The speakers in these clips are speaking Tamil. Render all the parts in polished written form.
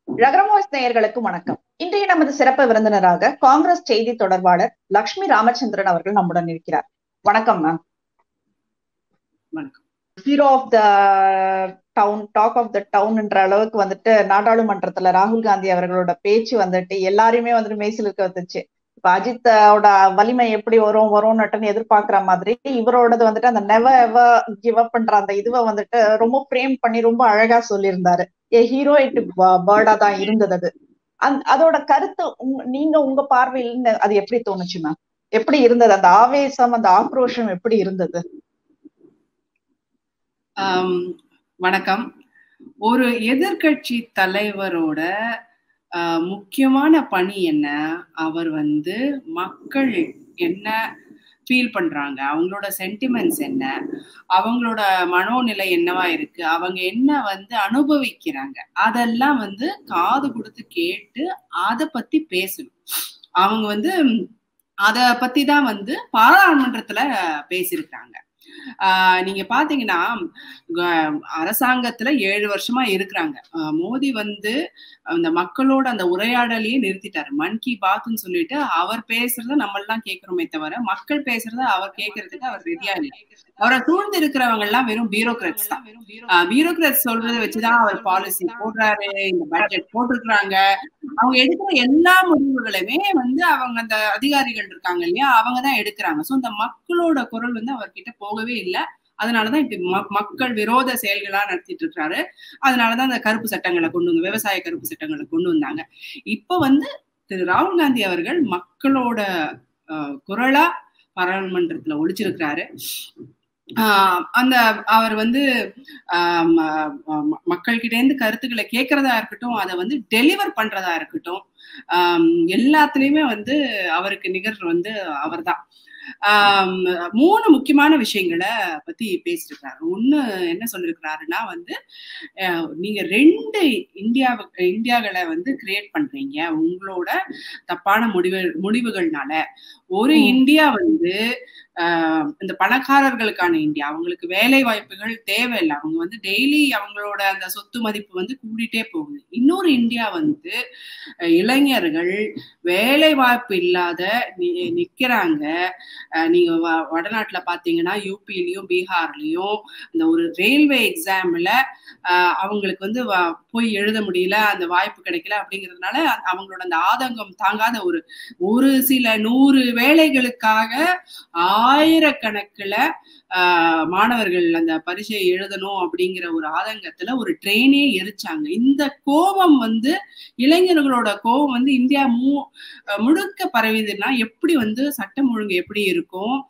Zhagaram நேயர்களுக்கு வணக்கம். இன்றைய நமது சிறப்பு விருந்தினராக காங்கிரஸ் செய்தி தொடர்பாளர் லக்ஷ்மி ராமச்சந்திரன் அவர்கள் நம்முடன் இருக்கிறார். வணக்கம் மேம். வணக்கம். Hero of the town, talk of the town என்ற அளவுக்கு வந்துட்டு நாடாளுமன்றத்துல ராகுல் காந்தி அவர்களோட பேச்சு வந்துட்டு எல்லாரையுமே வந்துட்டு மெய்சிலுக்க வந்துச்சு. இப்ப அஜித்தோட வலிமை எப்படி வரும்னு எதிர்பார்க்கிற மாதிரி இவரோடது வந்துட்டு அந்த நெவர் எவர் கிவ் அப் பண்ற அந்த இதுவை வந்துட்டு ரொம்ப பிரேம் பண்ணி ரொம்ப அழகா சொல்லியிருந்தாரு. ஹீரோயிக் பேர்டா தான் இருந்தது அது. அதோட கருத்து நீங்க உங்க பார்வையில் அது எப்படி தோணுச்சு மேம்? எப்படி இருந்தது அந்த ஆவேசம், அந்த ஆக்ரோஷம் எப்படி இருந்தது? வணக்கம். ஒரு எதிர்கட்சி தலைவரோட முக்கியமான பணி என்ன? அவர் மக்கள் என்ன ஃபீல் பண்றாங்க, அவங்களோட சென்டிமெண்ட்ஸ் என்ன, அவங்களோட மனோநிலை என்னவா இருக்கு, அவங்க என்ன அனுபவிக்கிறாங்க, அதெல்லாம் காது கொடுத்து கேட்டு அதை பத்தி பேசணும். அவங்க அத பத்தி தான் பாராளுமன்றத்துல பேசியிருக்காங்க. நீங்க பாத்தீங்கன்னா அரசாங்கத்துல 7 வருஷமா இருக்கிறாங்க. மோடி அந்த மக்களோட அந்த உரையாடலையே நிறுத்திட்டாரு. மன் கி பாத்ன்னு சொல்லிட்டு அவர் பேசுறத நம்ம எல்லாம் கேட்கிறோமே தவிர மக்கள் பேசுறத அவர் கேட்கறதுக்கு அவர் ரெடியா இல்லை. அவரை சூழ்ந்து இருக்கிறவங்க எல்லாம் வெறும் பியூரோக்ராட்ஸ் தான். பியூரோக்ராட்ஸ் சொல்றதை வச்சுதான் அவர் பாலிசி போடுறாரு, இந்த பட்ஜெட் போட்டிருக்கிறாங்க. அவங்க எடுக்கிற எல்லா முடிவுகளுமே அவங்க அந்த அதிகாரிகள் இருக்காங்க இல்லையா, அவங்கதான் எடுக்கிறாங்க. சோ இந்த மக்களோட குரல் அவர்கிட்ட போகவே இல்லை. அதனாலதான் இப்படி மக்கள் விரோத செயல்களா நடத்திட்டு இருக்காரு. அதனாலதான் அந்த கருப்பு சட்டங்களை கொண்டு வந்து, விவசாய கருப்பு சட்டங்களை கொண்டு வந்தாங்க. இப்ப திரு ராகுல் காந்தி அவர்கள் மக்களோட குரலா பாராளுமன்றத்துல ஒழிச்சிருக்கிறாரு. அந்த அவர் மக்கள்கிட்ட இருந்து கருத்துக்களை கேட்கறதா இருக்கட்டும், அதை டெலிவர் பண்றதா இருக்கட்டும், எல்லாத்துலயுமே அவருக்கு நிகர் அவர்தான். 3 முக்கியமான விஷயங்களை பத்தி பேசிருக்காரு. ஒண்ணு என்ன சொல்லிருக்கிறாருன்னா, நீங்க 2 இந்தியாக்களை கிரியேட் பண்றீங்க உங்களோட தப்பான முடிவுகள்னால. ஒரு இந்தியா இந்த பணக்காரர்களுக்கான இந்தியா, அவங்களுக்கு வேலை வாய்ப்புகள் தேவையில்லை, அவங்க டெய்லி அவங்களோட அந்த சொத்து மதிப்பு கூடிட்டே போகுது. இன்னொரு இந்தியா இளைஞர்கள் வேலை வாய்ப்பு இல்லாத நிக்கிறாங்க. நீங்க வடநாட்டுல பாத்தீங்கன்னா யூபிலையும் பீகார்லயும் இந்த ஒரு ரயில்வே எக்ஸாம்ல அவங்களுக்கு போய் எழுத முடியல, அந்த வாய்ப்பு கிடைக்கல. அப்படிங்கிறதுனால அவங்களோட அந்த ஆதங்கம் தாங்காத ஒரு சில 100 வேலைகளுக்காக ஆயிரக்கணக்கில் மாணவர்கள் அந்த பரீட்சையை எழுதணும் அப்படிங்கிற ஒரு ஆதங்கத்துல ஒரு ட்ரெயினே எரிச்சாங்க. இந்த கோபம் இளைஞர்களோட கோபம் இந்தியா முழுக்க பரவிதுன்னா எப்படி சட்டம் ஒழுங்கு எப்படி இருக்கும்,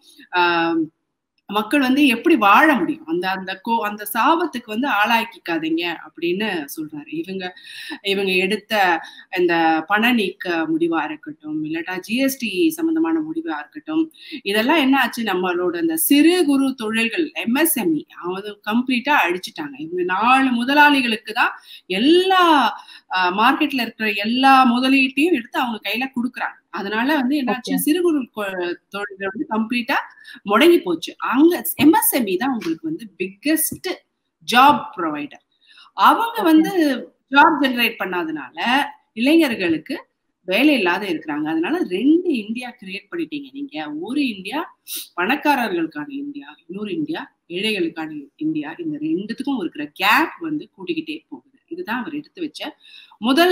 மக்கள் எப்படி வாழ முடியும்? அந்த சாபத்துக்கு ஆளாக்கிக்காதீங்க அப்படின்னு சொல்றாரு. இவங்க எடுத்த இந்த பண நீக்க முடிவா இருக்கட்டும், இல்லாட்டா ஜிஎஸ்டி சம்பந்தமான முடிவா இருக்கட்டும், இதெல்லாம் என்ன ஆச்சு, நம்மளோட இந்த சிறு குறு தொழில்கள் எம்எஸ்எம்இ அவங்க கம்ப்ளீட்டா அழிச்சிட்டாங்க. இவங்க 4 முதலாளிகளுக்கு தான் எல்லா மார்க்கெட்ல இருக்கிற எல்லா முதலீட்டையும் எடுத்து அவங்க கையில கொடுக்குறாங்க. அதனால என்னாச்சு, சிறு குறு தொழில்கள் கம்ப்ளீட்டா முடங்கி போச்சு. அங்க எம்எஸ்எம்இ தான் உங்களுக்கு பிக்கெஸ்ட் ஜாப் ப்ரொவைடர். அவங்க ஜாப் ஜெனரேட் பண்ணாதனால இளைஞர்களுக்கு வேலை இல்லாத இருக்கிறாங்க. அதனால 2 இந்தியா கிரியேட் பண்ணிட்டீங்க நீங்க. ஒரு இந்தியா பணக்காரர்களுக்கான இந்தியா, இன்னொரு இந்தியா ஏழைகளுக்கான இந்தியா. இந்த 2த்துக்கும் இருக்கிற கேப் கூட்டிக்கிட்டே போகுது. இதுதான் அவர் எடுத்து வச்ச முதல்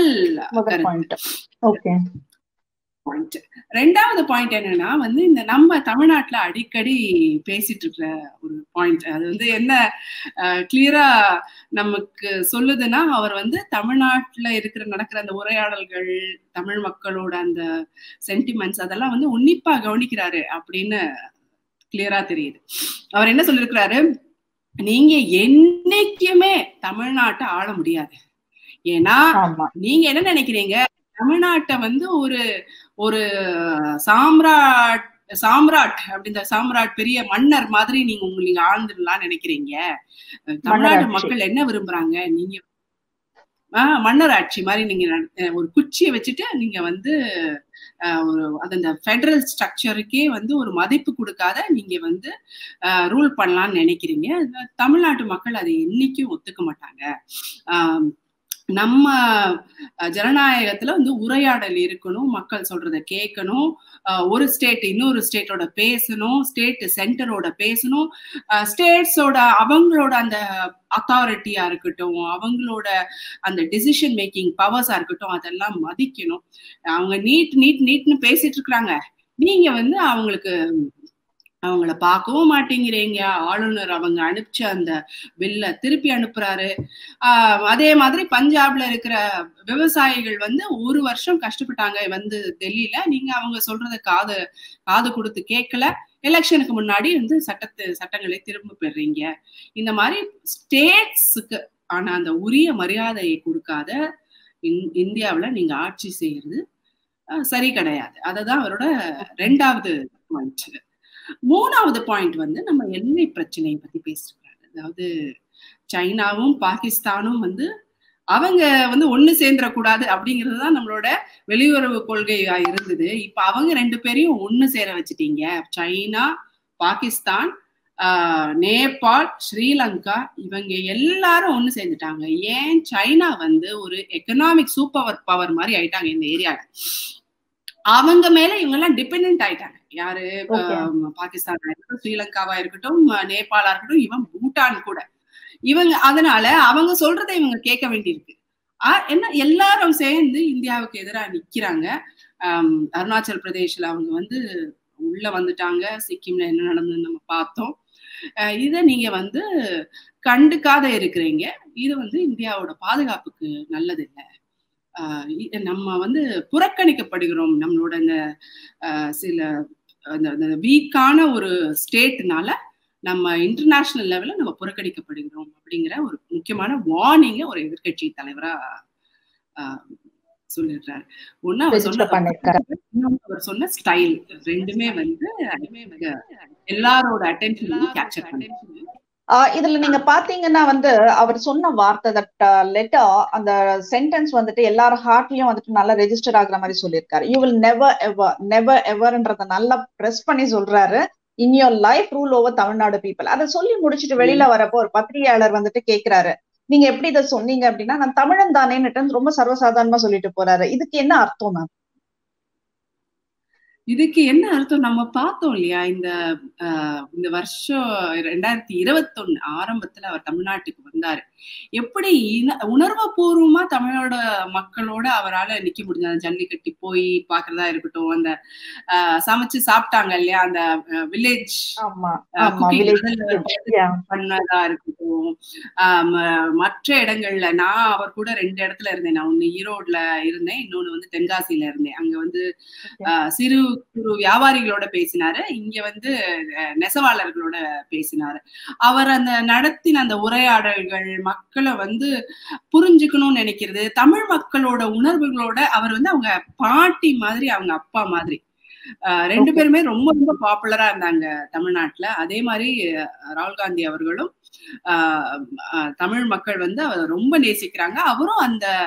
கருத்து. ரெண்டாவது பாயிண்ட் என்னன்னா, இந்த நம்ம தமிழ்நாட்டுல அடிக்கடி பேசிட்டு இருக்கிற ஒரு பாயிண்ட், அது என்ன கிளியரா நமக்கு சொல்லுதுன்னா, அவர் தமிழ்நாட்டுல நடக்கிற அந்த உரையாடல்கள், தமிழ் மக்களோட அந்த சென்டிமெண்ட்ஸ் அதெல்லாம் உன்னிப்பா கவனிக்கிறாரு அப்படின்னு கிளியரா தெரியுது. அவர் என்ன சொல்லிருக்கிறாரு, நீங்க என்னைக்குமே தமிழ்நாட்டை ஆள முடியாது. ஏன்னா நீங்க என்ன நினைக்கிறீங்க, தமிழ்நாட்டை ஒரு சாம்ராட் அப்படின்ற சாம்ராட் பெரிய மன்னர் மாதிரி நீங்க ஆழ்ந்துடலாம் நினைக்கிறீங்க. தமிழ்நாட்டு மக்கள் என்ன விரும்புறாங்க, நீங்க மன்னர் ஆட்சி மாதிரி நீங்க ஒரு குச்சியை வச்சுட்டு நீங்க அந்த ஃபெடரல் ஸ்ட்ரக்சருக்கே ஒரு மதிப்பு கொடுக்காத நீங்க ரூல் பண்ணலாம்னு நினைக்கிறீங்க. தமிழ்நாட்டு மக்கள் அதை என்னைக்கும் ஒத்துக்க மாட்டாங்க. நம்ம ஜனநாயகத்துல வந்து உரையாடல் இருக்கணும், மக்கள் சொல்றத கேட்கணும், ஒரு ஸ்டேட் இன்னொரு ஸ்டேட்டோட பேசணும், ஸ்டேட் சென்டரோட பேசணும், ஸ்டேட்ஸோட அவங்களோட அந்த அத்தாரிட்டியா இருக்கட்டும், அவங்களோட அந்த டிசிஷன் மேக்கிங் பவர்ஸா இருக்கட்டும், அதெல்லாம் மதிக்கணும். அவங்க நீட்னு பேசிட்டு இருக்கிறாங்க, நீங்க வந்து அவங்கள பார்க்கவும் மாட்டேங்கிறீங்க. ஆளுநர் அவங்க அனுப்பிச்ச அந்த பில்ல திருப்பி அனுப்புறாரு. அதே மாதிரி பஞ்சாப்ல இருக்கிற விவசாயிகள் வந்து 1 வருஷம் கஷ்டப்பட்டாங்க வந்து டெல்லியில, நீங்க அவங்க சொல்றத காது கொடுத்து கேட்கல. எலெக்ஷனுக்கு முன்னாடி வந்து சட்டங்களை திரும்ப பெறீங்க. இந்த மாதிரி ஸ்டேட்ஸுக்கு ஆனா அந்த உரிய மரியாதையை கொடுக்காத இந்தியாவில நீங்க ஆட்சி செய்யறது சரி கிடையாது. அததான் அவரோட 2வது பாயிண்ட். 3வது பாயிண்ட் வந்து நம்ம எல்லை பிரச்சனையை பத்தி பேசுறாங்க. அதாவது சைனாவும் பாகிஸ்தானும் வந்து அவங்க வந்து ஒண்ணு சேர்ந்துடக்கூடாது அப்படிங்கிறது தான் நம்மளோட வெளியுறவு கொள்கையா இருந்தது. இப்ப அவங்க 2 பேரையும் ஒண்ணு சேர வச்சுட்டீங்க. சைனா, பாகிஸ்தான், நேபாள், ஸ்ரீலங்கா இவங்க எல்லாரும் ஒண்ணு சேர்ந்துட்டாங்க. ஏன் சைனா வந்து ஒரு எக்கனாமிக் சூப்பர் பவர் மாதிரி ஆயிட்டாங்க இந்த ஏரியால. அவங்க மேல இவங்க எல்லாம் டிபெண்ட் ஆயிட்டாங்க. யாரு? பாகிஸ்தான் இருக்கட்டும், ஸ்ரீலங்காவா இருக்கட்டும், நேபாளா இருக்கட்டும், இவன் பூட்டான் கூட. இவங்க அதனால அவங்க சொல்றதை இவங்க கேட்க வேண்டியிருக்கு. என்ன எல்லாரும் சேர்ந்து இந்தியாவுக்கு எதிராக நிக்கிறாங்க. அருணாச்சல் பிரதேஷ்ல அவங்க வந்து உள்ள வந்துட்டாங்க. சிக்கிம்ல என்ன நடந்ததுன்னு நம்ம பார்த்தோம். இத நீங்க வந்து கண்டுக்காத இருக்கிறீங்க. இது வந்து இந்தியாவோட பாதுகாப்புக்கு நல்லது இல்லை. நம்ம வந்து புறக்கணிக்கப்படுகிறோம். நம்மளோட இந்த சில வீக்கான ஒரு ஸ்டேட்னால நம்ம இன்டர்நேஷனல் லெவல்ல நம்ம புறக்கணிக்கப்படுகிறோம் அப்படிங்கிற ஒரு முக்கியமான வார்னிங்க ஒரு எதிர்கட்சி தலைவரா சொல்லிடுறாரு. ஒண்ணு அவர் சொன்ன ஸ்டைல், ரெண்டுமே வந்து எல்லாரோட அட்டென்ஷனையும் கேப்சர் பண்ணி. இதுல நீங்க பாத்தீங்கன்னா வந்து அவர் சொன்ன வார்த்தை தட் லெட்டர், அந்த சென்டென்ஸ் வந்துட்டு எல்லாரும் ஹார்ட்லயும் வந்துட்டு நல்லா ரெஜிஸ்டர் ஆகுற மாதிரி சொல்லியிருக்காரு. யூ வில் நெவர் எவர்ன்றத நல்லா பிரஸ் பண்ணி சொல்றாரு. In your life rule over Tamil Nadu people. அதை சொல்லி முடிச்சுட்டு வெளியில வரப்போ ஒரு பத்திரிகையாளர் வந்துட்டு கேக்குறாரு, நீங்க எப்படி இதை சொன்னீங்க அப்படின்னா, நான் தமிழன் தானேன்னு ரொம்ப சர்வசாதாரணமா சொல்லிட்டு போறாரு. இதுக்கு என்ன அர்த்தம் மேம்? இதுக்கு என்ன அர்த்தம்? நம்ம பார்த்தோம் இல்லையா, இந்த வருஷம் 2021 ஆரம்பத்துல அவர் தமிழ்நாட்டுக்கு வந்தாரு. எப்படி உணர்வு பூர்வமா தமிழோட மக்களோட அவரால் நிக்க முடிஞ்சது. ஜல்லிக்கட்டு போய் பாக்குறதா இருக்கட்டும், அந்த சமைச்சு சாப்பிட்டாங்க இல்லையா, அந்த வில்லேஜ் பண்ணதா இருக்கட்டும், மற்ற இடங்கள்ல நான் அவர் கூட 2 இடத்துல இருந்தேன். நான் ஒண்ணு ஈரோடுல இருந்தேன், இன்னொன்னு வந்து தென்காசியில இருந்தேன். அங்க வந்து சிறு குறு வியாபாரிகளோட பேசினாரு, இங்க வந்து நெசவாளர்களோட பேசினாரு. அவர் அந்த நடத்தின அந்த உரையாடல்கள் மக்களை வந்து புரிஞ்சுக்கணும்னு நினைக்கிறது, தமிழ் மக்களோட உணர்வுகளோட அவர் வந்து அவங்க பாட்டி மாதிரி, அவங்க அப்பா மாதிரி. 2 பேருமே ரொம்ப ரொம்ப பாப்புலரா இருந்தாங்க தமிழ்நாட்டுல. அதே மாதிரி ராகுல் காந்தி அவர்களும் தமிழ் மக்கள் வந்து அவர் ரொம்ப நேசிக்கிறாங்க. அவரும்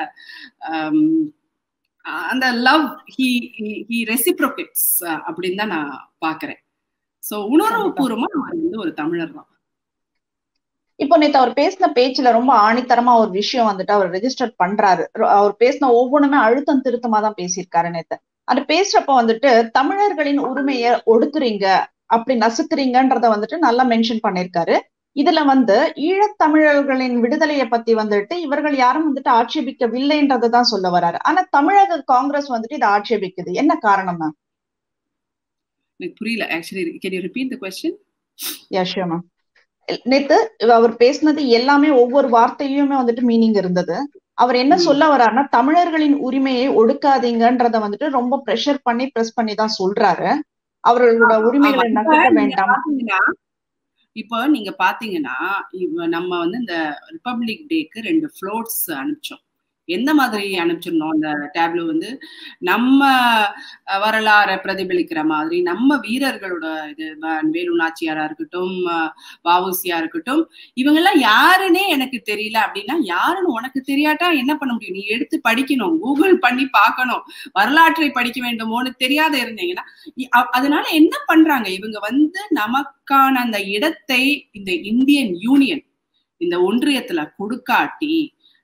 அந்த லவ் he reciprocates அப்படின்னு தான் நான் பாக்குறேன். சோ உணர்வு பூர்வமா அவர் வந்து ஒரு தமிழர் தான். இப்போ நேத்து அவர் பேசின பேச்சுல ரொம்ப ஆணித்தரமா ஒரு விஷயம் வந்துட்டு அவர் ரெஜிஸ்டர் பண்றாரு. அவர் பேசின ஒவ்வொன்றுமே அழுத்தம் திருத்தமா தான் பேசியிருக்காரு நேத்து. அது பேசுறப்ப வந்துட்டு தமிழர்களின் உரிமையை ஒடுக்குறீங்க, அப்படி நசுக்குறீங்கன்றத வந்துட்டு நல்லா மென்ஷன் பண்ணிருக்காரு. இதுல வந்து ஈழத்தமிழர்களின் விடுதலையை பத்தி வந்துட்டு இவர்கள் யாரும் வந்துட்டு ஆட்சேபிக்கவில்லைன்றதான் சொல்ல வர்றாரு. ஆனா தமிழக காங்கிரஸ் வந்துட்டு இதை ஆட்சேபிக்குது. என்ன காரணம் மேம்? எனக்கு புரியல. Actually can you repeat the question? Yeah sure ma'am. நேத்து அவர் பேசினது எல்லாமே ஒவ்வொரு வார்த்தையுமே வந்துட்டு மீனிங் இருந்தது. அவர் என்ன சொல்ல வர்றாருன்னா, தமிழர்களின் உரிமையை ஒடுக்காதீங்கன்றத வந்துட்டு ரொம்ப பிரஷர் பண்ணி பிரஸ் பண்ணி தான் சொல்றாரு. அவர்களோட உரிமைகளை நசுக்க வேண்டாம். இப்போ நீங்க பாத்தீங்கன்னா, நம்ம வந்து இந்த ரிபப்ளிக் டேக்கு 2 ஃப்ளோட்ஸ் அனுப்பிச்சோம். எந்த மாதிரி அனுப்பிச்சிருந்தோம்? அந்த டேப்லோ வந்து நம்ம வரலாறை பிரதிபலிக்கிற மாதிரி, நம்ம வீரர்களோட இது வேலு நாச்சியாரா இருக்கட்டும், வஉசியா இருக்கட்டும், இவங்க எல்லாம் யாருன்னே எனக்கு தெரியல அப்படின்னா, யாருன்னு உனக்கு தெரியாட்டா என்ன பண்ண முடியும்? நீ எடுத்து படிக்கணும், கூகுள் பண்ணி பார்க்கணும், வரலாற்றை படிக்க வேண்டுமோன்னு தெரியாத இருந்தீங்கன்னா. அதனால என்ன பண்றாங்க இவங்க வந்து, நமக்கான அந்த இடத்தை இந்த இந்தியன் யூனியன், இந்த ஒன்றியத்துல கொடுக்காட்டி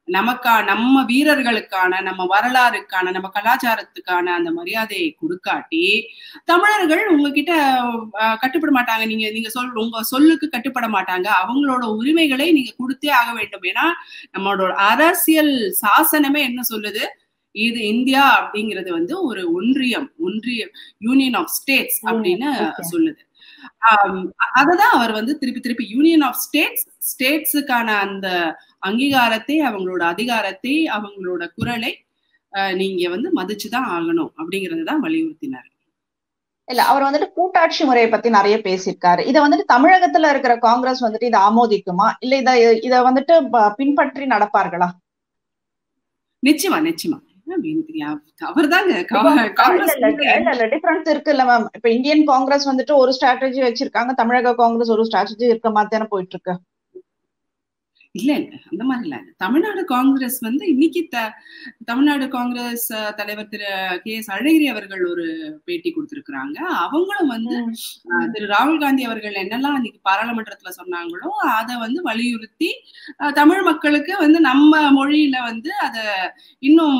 நம்ம வீரர்களுக்கான, நம்ம வரலாறுக்கான, நம்ம கலாச்சாரத்துக்கான அந்த மரியாதையை கொடுக்காட்டி தமிழர்கள் உங்ககிட்ட கட்டுப்பட மாட்டாங்க. நீங்க உங்க சொல்லுக்கு கட்டுப்பட மாட்டாங்க. அவங்களோட உரிமைகளை நீங்க கொடுத்தே ஆக வேண்டும். ஏன்னா நம்மளோட அரசியல் சாசனமே என்ன சொல்லுது, இது இந்தியா அப்படிங்கிறது வந்து ஒரு ஒன்றிய யூனியன் ஆஃப் ஸ்டேட்ஸ் அப்படின்னு சொல்லுது. அததான் அவர் வந்து திருப்பி யூனியன் ஆஃப் ஸ்டேட்ஸுக்கான அந்த அங்கீகாரத்தை, அவங்களோட அதிகாரத்தை, அவங்களோட குரலை நீங்க வந்து மதிச்சுதான் ஆகணும் அப்படிங்கறதுதான் வலியுறுத்தினார். இல்ல, அவர் வந்துட்டு கூட்டாட்சி முறையை பத்தி நிறைய பேசியிருக்காரு. இதை வந்துட்டு தமிழகத்துல இருக்கிற காங்கிரஸ் வந்துட்டு இதை ஆமோதிக்குமா, இல்ல இத வந்துட்டு பின்பற்றி நடப்பார்களா? நிச்சயமா அவர் தாங்க டிஃபரன்ஸ் இருக்கு இல்ல மேம். இப்ப இந்தியன் காங்கிரஸ் வந்துட்டு ஒரு ஸ்ட்ராட்டஜி வச்சிருக்காங்க, தமிழக காங்கிரஸ் ஒரு ஸ்ட்ராட்டஜி இருக்க மாதிரி தானே போயிட்டு இருக்கு. இல்ல அந்த மாதிரி இல்ல. தமிழ்நாடு காங்கிரஸ் வந்து இன்னைக்கு தமிழ்நாடு காங்கிரஸ் தலைவர் திரு கே.எஸ். அழகிரி அவர்கள் ஒரு பேட்டி கொடுத்திருக்கிறாங்க. அவங்களும் வந்து திரு ராகுல் காந்தி அவர்கள் என்னெல்லாம் இன்னைக்கு பாராளுமன்றத்துல சொன்னாங்களோ அதை வந்து வலியுறுத்தி தமிழ் மக்களுக்கு வந்து நம்ம மொழியில வந்து அத இன்னும்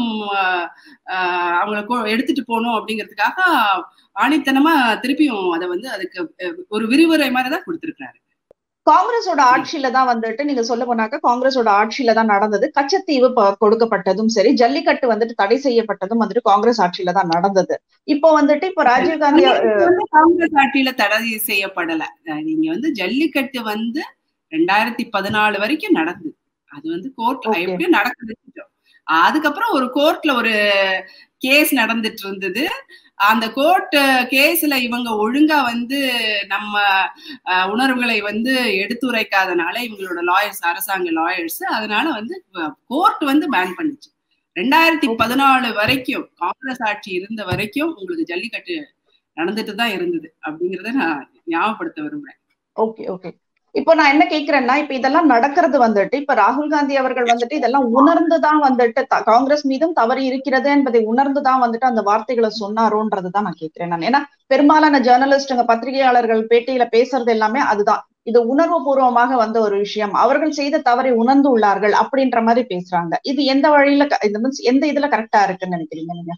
அவங்களை எடுத்துட்டு போகணும் அப்படிங்கிறதுக்காக ஆணித்தனமா திருப்பியும் அதை வந்து அதுக்கு ஒரு விரிவுரை மாதிரிதான் கொடுத்திருக்கிறாரு. காங்கிரஸோட ஆட்சியில தான் வந்துட்டு நீங்க சொல்ல போனாக்க காங்கிரஸோட ஆட்சியில தான் நடந்தது. கச்சத்தீவு கொடுக்கப்பட்டதும் சரி, ஜல்லிக்கட்டு வந்துட்டு தடை செய்யப்பட்டதும் வந்துட்டு காங்கிரஸ் ஆட்சியில தான் நடந்தது. இப்போ வந்துட்டு இப்ப ராஜீவ்காந்தி காங்கிரஸ் ஆட்சியில தடை செய்யப்படல. நீங்க வந்து ஜல்லிக்கட்டு வந்து 2014 வரைக்கும் நடந்தது. அது வந்து கோர்ட்ல எப்படியும் நடக்குது. அதுக்கப்புறம் ஒரு கோர்ட்ல ஒரு கேஸ் நடந்துட்டு இருந்தது. அந்த கோர்ட் கேஸ்ல இவங்க ஒழுங்கா வந்து நம்ம உணர்வுகளை வந்து எடுத்துரைக்காதனால இவங்களோட லாயர்ஸ், அரசாங்க லாயர்ஸ், அதனால வந்து கோர்ட் வந்து பேன் பண்ணிச்சு. 2014 வரைக்கும் காங்கிரஸ் ஆட்சி இருந்த வரைக்கும் உங்களுக்கு ஜல்லிக்கட்டு நடந்துட்டு தான் இருந்தது அப்படிங்கறத நான் ஞாபகப்படுத்த விரும்புறேன். ஓகே. இப்போ நான் என்ன கேக்குறேன்னா, இப்ப இதெல்லாம் நடக்கிறது வந்துட்டு இப்ப ராகுல் காந்தி அவர்கள் வந்துட்டு இதெல்லாம் உணர்ந்துதான் வந்துட்டு காங்கிரஸ் மீதும் தவறு இருக்கிறது என்பதை உணர்ந்துதான் வந்துட்டு அந்த வார்த்தைகளை சொன்னாரோன்றதுதான் நான் கேட்கிறேன் நான். ஏன்னா பெரும்பாலான ஜேர்னலிஸ்டுங்க, பத்திரிகையாளர்கள் பேட்டியில பேசுறது எல்லாமே அதுதான். இது உணர்வு பூர்வமாக வந்த ஒரு விஷயம், அவர்கள் செய்த தவறை உணர்ந்து உள்ளார்கள் அப்படின்ற மாதிரி பேசுறாங்க. இது எந்த வழியில எந்த இதுல கரெக்டா இருக்குன்னு நினைக்கிறீங்க நீங்க?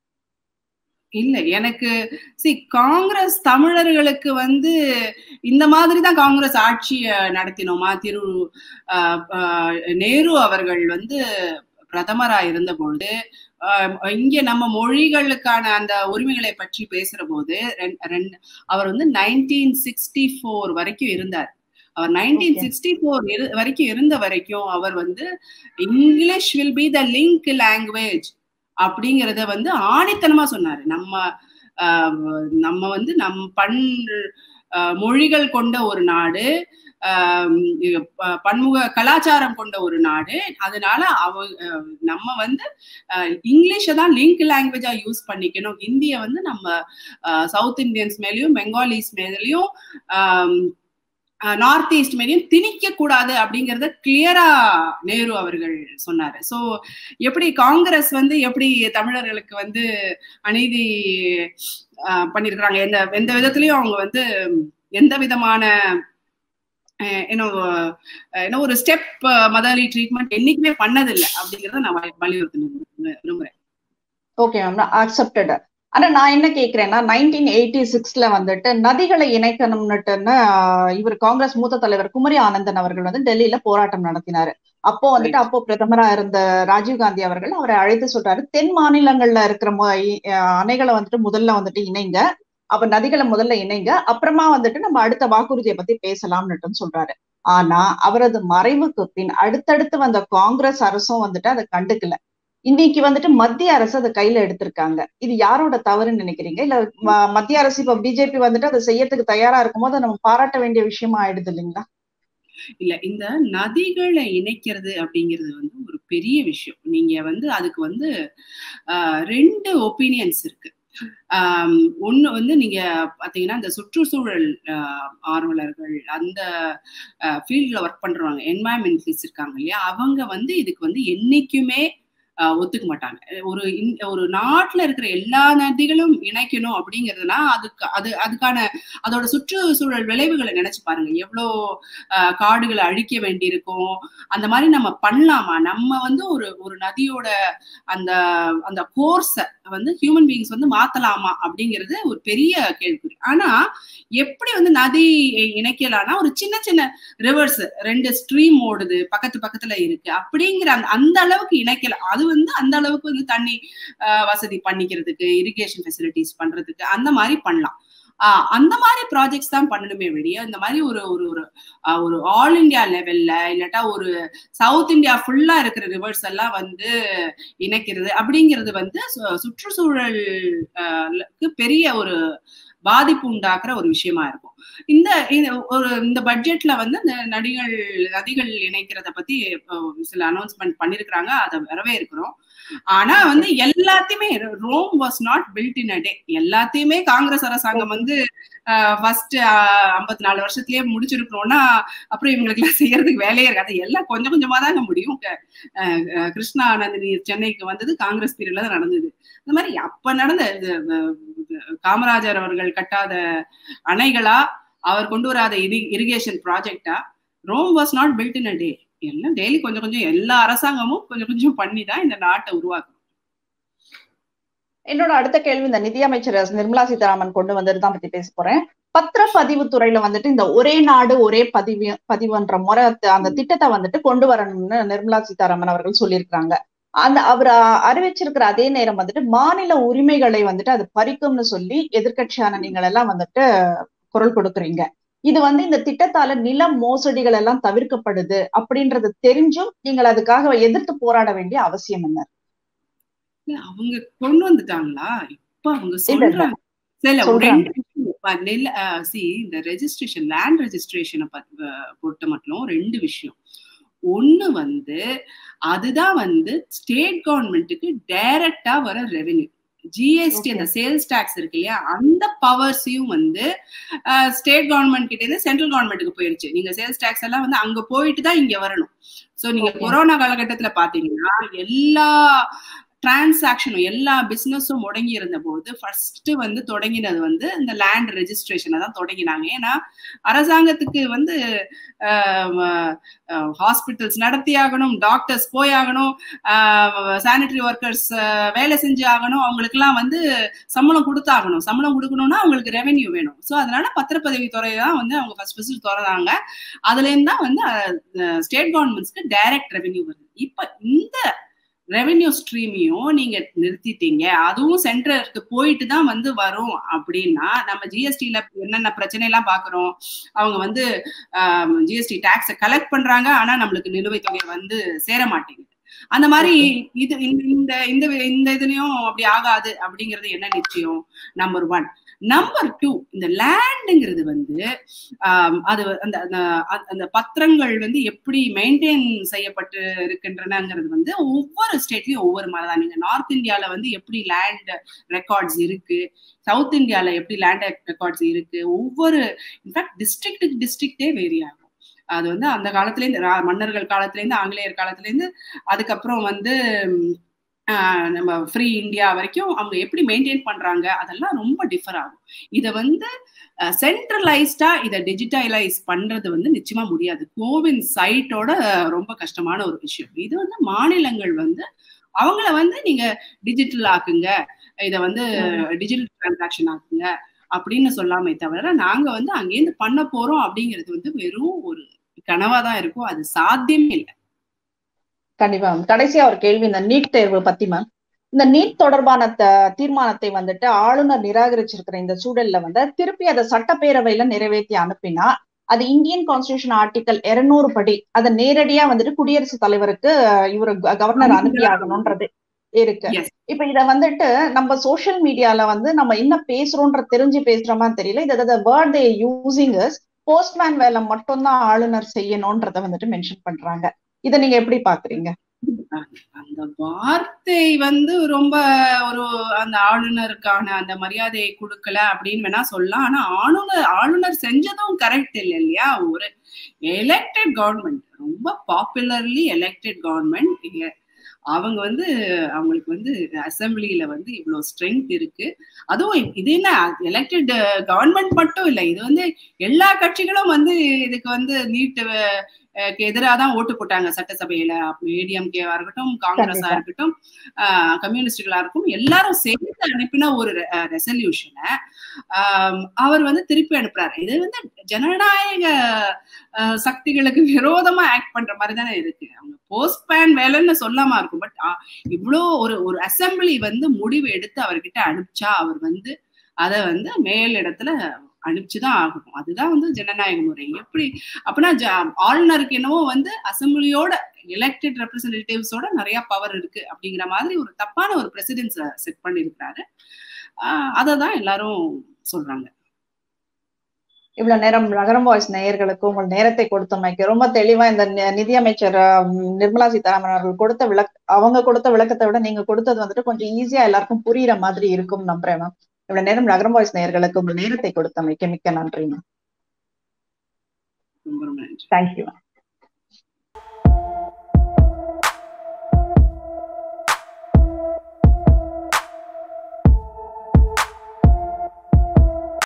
இல்ல, எனக்கு காங்கிரஸ் தமிழர்களுக்கு வந்து இந்த மாதிரிதான் காங்கிரஸ் ஆட்சியை நடத்தினோமா? திரு நேரு அவர்கள் வந்து பிரதமரா இருந்த பொழுது இங்க நம்ம மொழிகளுக்கான அந்த உரிமைகளை பற்றி பேசுற போது அவர் வந்து 1964 வரைக்கும் இருந்தார். அவர் 1964 வரைக்கும் இருந்த வரைக்கும் அவர் வந்து English will be the link language அப்படிங்கிறத வந்து ஆணித்தனமா சொன்னாரு. நம்ம வந்து மொழிகள் கொண்ட ஒரு நாடு, பன்முக கலாச்சாரம் கொண்ட ஒரு நாடு. அதனால நம்ம வந்து இங்கிலீஷை தான் லிங்க் லாங்குவேஜா யூஸ் பண்ணிக்கணும். இந்திய வந்து நம்ம சவுத் இந்தியன்ஸ் மேலயும் பெங்காலிஸ் மேலயும் நார்த் ஈஸ்ட் மேலேயும் திணிக்க கூடாது அப்படிங்கறத கிளியரா நேரு அவர்கள் சொன்னாரு. சோ எப்படி காங்கிரஸ் வந்து எப்படி தமிழர்களுக்கு வந்து அநீதி பண்ணிருக்கிறாங்க, எந்த விதத்திலயும் அவங்க வந்து எந்த விதமான என்ன ஒரு ஸ்டெப் மதர்லி ட்ரீட்மெண்ட் என்னைக்குமே பண்ணதில்லை அப்படிங்கறத நான் வலியுறுத்த விரும்புறேன். Okay ma'am, accepted. ஆனா நான் என்ன கேக்குறேன்னா 1986ல வந்துட்டு நதிகளை இணைக்கணும்னுட்டுன்னு இவர் காங்கிரஸ் மூத்த தலைவர் குமரி ஆனந்தன் அவர்கள் வந்து டெல்லியில போராட்டம் நடத்தினாரு. அப்போ வந்துட்டு அப்போ பிரதமரா இருந்த ராஜீவ்காந்தி அவர்கள் அவரை அழைத்து சொல்றாரு, தென் மாநிலங்கள்ல இருக்கிற அணைகளை வந்துட்டு முதல்ல வந்துட்டு இணைங்க, அப்ப நதிகளை முதல்ல இணைங்க, அப்புறமா வந்துட்டு நம்ம அடுத்த வாக்குறுதியை பத்தி பேசலாம்னுட்டு சொல்றாரு. ஆனா அவரது மறைவுக்கு பின் அடுத்தடுத்து வந்த காங்கிரஸ் அரசும் வந்துட்டு அதை கண்டுக்கல. இன்னைக்கு வந்துட்டு மத்திய அரசு அதை கையில எடுத்திருக்காங்க. இது யாரோட தவறுன்னு நினைக்கிறீங்க? இல்ல மத்திய அரசு இப்ப பிஜேபி வந்துட்டு அதை செய்யறதுக்கு தயாரா இருக்கும்போது நம்ம பாராட்ட வேண்டிய விஷயமா ஆயிடுது இல்லைங்களா? இல்ல, இந்த நதிகளை இணைக்கிறது அப்படிங்கிறது வந்து ஒரு பெரிய விஷயம். நீங்க வந்து அதுக்கு வந்து 2 ஒப்பீனியன்ஸ் இருக்கு. ஒண்ணு வந்து நீங்க பாத்தீங்கன்னா இந்த சுற்றுச்சூழல் ஆர்வலர்கள், அந்த ஃபீல்ட்ல ஒர்க் பண்றவங்க, என்வாயன்மெண்டலிஸ்ட் இருக்காங்க இல்லையா, அவங்க வந்து இதுக்கு வந்து என்னைக்குமே ஒத்துக்க மாட்டாங்க. ஒரு நாட்டுல இருக்கிற எல்லா நதிகளும் இணைக்கணும் அப்படிங்கிறதுனா அதுக்கான அதோட சுற்றுச்சூழல் விளைவுகளை நினைச்சு பாருங்க. எவ்வளோ காடுகளை அழிக்க வேண்டியிருக்கும். அந்த மாதிரி நம்ம பண்ணலாமா? நம்ம வந்து ஒரு நதியோட அந்த அந்த கோர்ஸ வந்து ஹியூமன் பீயிங்ஸ் வந்து மாத்தலாமா அப்படிங்கிறது ஒரு பெரிய கேள்விக்குறி. ஆனா எப்படி வந்து நதி இணைக்கலாம்னா, ஒரு சின்ன சின்ன ரிவர்ஸ் 2 ஸ்ட்ரீம் ஓடுது, பக்கத்துல இருக்கு அப்படிங்கிற அந்த அளவுக்கு இணைக்கல. அது வந்து அந்த அளவுக்கு வந்து தண்ணி வசதி பண்ணிக்கிறதுக்கு, இரிகேஷன் ஃபெசிலிட்டிஸ் பண்றதுக்கு அந்த மாதிரி பண்ணலாம். அந்த மாதிரி ப்ராஜெக்ட்ஸ் தான் பண்ணணுமே வெளிய இந்த மாதிரி ஒரு ஆல் இண்டியா லெவல்ல இல்லாட்டா ஒரு சவுத் இந்தியா ஃபுல்லா இருக்கிற ரிவர்ஸ் எல்லாம் வந்து இணைக்கிறது அப்படிங்கிறது வந்து சுற்றுச்சூழலுக்கு பெரிய ஒரு பாதிப்பு உண்டாக்குற ஒரு விஷயமா இருக்கும். இந்த பட்ஜெட்ல வந்து இந்த நதிகள் இணைக்கிறத பத்தி சில அனௌன்ஸ்மெண்ட் பண்ணிருக்கிறாங்க. அதை வரவேற்கிறோம். ஆனா வந்து எல்லாத்தையுமே Rome was not built in a day. எல்லாத்தையுமே காங்கிரஸ் அரசாங்கம் வந்து ஃபர்ஸ்ட் 54 வருஷத்துலயே முடிச்சிருக்கிறோம்னா அப்புறம் இவங்களுக்கு எல்லாம் செய்யறதுக்கு வேலையே இருக்காது. எல்லாம் கொஞ்சம் கொஞ்சமா தாங்க முடியும். கிருஷ்ணா நதி சென்னைக்கு வந்தது காங்கிரஸ் பீரியட்ல தான் நடந்தது. இந்த மாதிரி அப்ப நடந்த காமராஜர் அவர்கள் கட்டாத அணைகளா, அவர் கொண்டு வராத இரிகேஷன் ப்ராஜெக்டா? Rome was not built in a day. எல்லாம் டெய்லி கொஞ்சம் கொஞ்சம் எல்லா அரசாங்கமும் கொஞ்சம் கொஞ்சம் பண்ணி தான் இந்த நாட்டை உருவாக்கும். என்னோட அடுத்த கேள்வி இந்த நிதியமைச்சர் நிர்மலா சீதாராமன் கொண்டு வந்ததுதான் பத்தி பேச போறேன். பத்திரப்பதிவு துறையில வந்துட்டு இந்த ஒரே நாடு ஒரே பதிவுன்ற முறை அந்த திட்டத்தை வந்துட்டு கொண்டு வரணும்னு நிர்மலா சீதாராமன் அவர்கள் சொல்லியிருக்காங்க. அவர் அறிவிச்சிருக்கிற அதே நேரம் வந்துட்டு மாநில உரிமைகளை வந்துட்டு அது பறிக்கும்னு சொல்லி எதிர்கட்சியான நீங்கள் எல்லாம் வந்துட்டு குரல் கொடுக்குறீங்க. இது வந்து இந்த திட்டத்தால நில மோசடிகள் எல்லாம் தவிர்க்கப்படுது அப்படின்றது தெரிஞ்சும் நீங்கள் அதுக்காக எதிர்த்து போராட வேண்டிய அவசியம் என்ன? அவங்க கொண்டு வந்துட்டாங்களா? இப்ப அவங்க சொல்றாங்க. இந்த ரெஜிஸ்ட்ரேஷன், லேண்ட் ரெஜிஸ்ட்ரேஷனை பொறுத்த மட்டும் 2 விஷயம். ஒண்ணு வந்து அதுதான் வந்து ஸ்டேட் கவர்மெண்ட்டுக்கு டைரக்டா வர ரெவென்யூ. ஜிஎஸ்டி அந்த சேல்ஸ் டாக்ஸ் இருக்கு இல்லையா, அந்த பவர்ஸையும் வந்து ஸ்டேட் கவர்மெண்ட் கிட்ட இருந்து சென்ட்ரல் கவர்மெண்ட்டுக்கு போயிருச்சு. நீங்க சேல்ஸ் டாக்ஸ் எல்லாம் வந்து அங்க போயிட்டு தான் இங்க வரணும். சோ நீங்க கொரோனா காலகட்டத்துல பாத்தீங்கன்னா எல்லா டிரான்சாக்ஷனும் எல்லா பிசினஸும் முடங்கி இருந்த போது ஃபர்ஸ்ட் வந்து தொடங்கினது வந்து இந்த லேண்ட் ரெஜிஸ்ட்ரேஷனை தான் தொடங்கினாங்க. ஏன்னா அரசாங்கத்துக்கு வந்து ஹாஸ்பிட்டல்ஸ் நடத்தி ஆகணும், டாக்டர்ஸ் போயாகணும், சானிட்டரி ஒர்க்கர்ஸ் வேலை செஞ்சு ஆகணும், அவங்களுக்கு எல்லாம் வந்து சம்பளம் கொடுத்தாகணும். சம்பளம் கொடுக்கணும்னா அவங்களுக்கு ரெவென்யூ வேணும். ஸோ அதனால பத்திரப்பதிவு துறையை தான் வந்து அவங்க ஃபர்ஸ்ட் திறந்தாங்க. அதுல இருந்து தான் வந்து ஸ்டேட் கவர்மெண்ட்ஸ்க்கு டைரக்ட் ரெவென்யூ வருது. இப்ப இந்த ரெவென்யூ ஸ்ட்ரீமையும் நீங்க நிறுத்திட்டீங்க, அதுவும் சென்டருக்கு போயிட்டு தான் வந்து வரும் அப்படின்னா நம்ம ஜிஎஸ்டில என்னென்ன பிரச்சனை எல்லாம் பாக்குறோம். அவங்க வந்து ஜிஎஸ்டி டாக்ஸை கலெக்ட் பண்றாங்க, ஆனா நம்மளுக்கு நிலுவைத் தொகை வந்து சேர மாட்டேங்குது. அந்த மாதிரி இந்த இதுலயும் அப்படி ஆகாது அப்படிங்கிறது என்ன நிச்சயம்? நம்பர் 1. நம்பர் 2, இந்த லேண்டுங்கிறது வந்து அது அந்த பத்திரங்கள் வந்து எப்படி மெயின்டைன் செய்யப்பட்டு இருக்கின்றனங்கிறது வந்து ஒவ்வொரு ஸ்டேட்லயும் ஒவ்வொரு மாதிரி தான். நீங்க நார்த் இந்தியால வந்து எப்படி லேண்ட் ரெக்கார்ட்ஸ் இருக்கு, சவுத் இந்தியால எப்படி லேண்ட் ரெக்கார்ட்ஸ் இருக்கு, ஒவ்வொரு இன்ஃபேக்ட் டிஸ்ட்ரிக்டே வேரி ஆகும். அது வந்து அந்த காலத்துல இருந்து மன்னர்கள் காலத்துல இருந்து ஆங்கிலேயர் காலத்துல இருந்து அதுக்கப்புறம் வந்து நம்ம ஃப்ரீ இந்தியா வரைக்கும் அவங்க எப்படி மெயின்டைன் பண்றாங்க அதெல்லாம் ரொம்ப டிஃபர் ஆகும். இதை வந்து சென்ட்ரலைஸ்டா இதை டிஜிட்டலைஸ் பண்றது வந்து நிச்சயமா முடியாது. கோவின் சைட்டோட ரொம்ப கஷ்டமான ஒரு விஷயம். இது வந்து மாநிலங்கள் வந்து அவங்கள வந்து நீங்க டிஜிட்டல் ஆக்குங்க, இதை வந்து டிஜிட்டல் டிரான்சாக்ஷன் ஆக்குங்க அப்படின்னு சொல்லாமே தவிர நாங்க வந்து அங்கேருந்து பண்ண போறோம் அப்படிங்கிறது வந்து வெறும் ஒரு கனவாதான் இருக்கும். அது சாத்தியமே இல்லை. கண்டிப்பா. கடைசியா ஒரு கேள்வி, இந்த நீட் தேர்வு பத்தி மேம். இந்த நீட் தொடர்பான தீர்மானத்தை வந்துட்டு ஆளுநர் நிராகரிச்சிருக்கிற இந்த சூழல்ல வந்து திருப்பி அதை சட்டப்பேரவையில நிறைவேற்றி அனுப்பினா அது இந்தியன் கான்ஸ்டிடியூஷன் ஆர்டிகல் 200 படி அதை நேரடியா வந்துட்டு குடியரசுத் தலைவருக்கு இவரு கவர்னர் அனுப்பி ஆகணும்ன்றது இருக்கு. இப்ப இத வந்துட்டு நம்ம சோசியல் மீடியால வந்து நம்ம என்ன பேசுறோம்ன்ற தெரிஞ்சு பேசுறோமா தெரியல. இத word they using is postman வேலை மட்டும்தான் ஆளுநர் செய்யணும்ன்றத வந்துட்டு மென்ஷன் பண்றாங்க. இதை நீங்க எப்படி பாக்குறீங்க? அந்த வார்த்தை வந்து ரொம்ப ஒரு அந்த ஆளுநருக்கான அந்த மரியாதையை கொடுக்கல அப்படின்னு வேணா சொல்லலாம். ஆனா ஆளுநர் செஞ்சதும் கரெக்ட் இல்லை இல்லையா? ஒரு எலெக்டட் கவர்மெண்ட், ரொம்ப பாப்புலர்லி எலெக்டட் கவர்மெண்ட், அவங்க வந்து அவங்களுக்கு வந்து அசம்பிளியில வந்து இவ்வளவு ஸ்ட்ரென்த் இருக்கு. அதுவும் இது என்ன எலெக்டட் கவர்மெண்ட் மட்டும் இல்லை, இது வந்து எல்லா கட்சிகளும் வந்து இதுக்கு வந்து நீட் எதிராக தான் ஓட்டு போட்டாங்க சட்டசபையில. ஏடிஎம்கேவா இருக்கட்டும், காங்கிரஸா இருக்கட்டும், கம்யூனிஸ்டுகளா இருக்கும், எல்லாரும் சேர்ந்து அனுப்பின ஒரு ரெசல்யூஷனை அவர் வந்து திருப்பி அனுப்புறாரு. இது வந்து ஜனநாயக சக்திகளுக்கு விரோதமா ஆக்ட் பண்ற மாதிரி தானே இருக்கு. அவங்க போஸ்ட்பேன் வேலைன்னு சொல்லாம இருக்கும். பட் இவ்வளோ ஒரு அசம்பிளி வந்து முடிவு எடுத்து அவர்கிட்ட அனுப்பிச்சா அவர் வந்து அதை வந்து மேலிடத்துல அனுப்பிச்சுதான் ஆகணும். அதுதான் வந்து ஜனநாயக முறை. எப்படி அப்படின்னா ஆளுநருக்கு என்னவோ வந்து அசம்பிளியோட எலெக்டட் ரெப்ரசன்டேட்டிவ்ஸோட நிறைய பவர் இருக்கு அப்படிங்கிற மாதிரி ஒரு தப்பான ஒரு பிரசிடென்ஸ் செட் பண்ணிருக்காரு. அததான் எல்லாரும் சொல்றாங்க. இவ்வளவு நேரம் நகரம் வாய்ஸ் நேயர்களுக்கு உங்கள் நேரத்தை கொடுத்தமைக்கு ரொம்ப தெளிவா இந்த நிதியமைச்சர் நிர்மலா சீதாராமன் அவர்கள் அவங்க கொடுத்த விளக்கத்தை விட நீங்க கொடுத்தது வந்துட்டு கொஞ்சம் ஈஸியா எல்லாருக்கும் புரியுற மாதிரி இருக்கும் நம்புறேன் மேம். இவ்வளவு நேரம் நகரம் வாய்ஸ் நேயர்களுக்கு உங்கள் நேரத்தை கொடுத்தமைக்கு மிக்க நன்றி மேம். ரொம்ப நன்றி. Thank you ma'am.